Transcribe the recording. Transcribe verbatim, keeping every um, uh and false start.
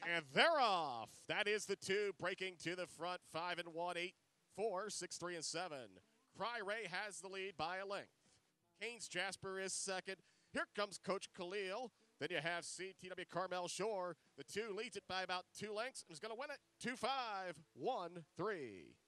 And they're off. That is the two breaking to the front. Five and one, eight, four, six, three, and seven. Cry Ray has the lead by a length. Keynes Jasper is second. Here comes Coach Khalil. Then you have C T W Carmel Shore. The two leads it by about two lengths and is going to win it. two five, one three.